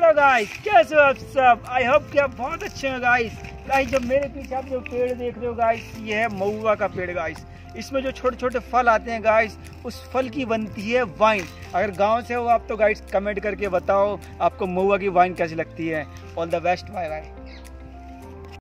Hello guys, कैसे हो आप सब? आई होप कि आप बहुत अच्छे हो गाइस। गाइस जो मेरे पीछे आप जो पेड़ देख रहे हो गाइस, ये है महुआ का पेड़ गाइस। इसमें जो छोटे छोटे फल आते हैं गाइस, उस फल की बनती है वाइन। अगर गांव से हो आप तो गाइस कमेंट करके बताओ आपको महुआ की वाइन कैसी लगती है। All the best, bye bye.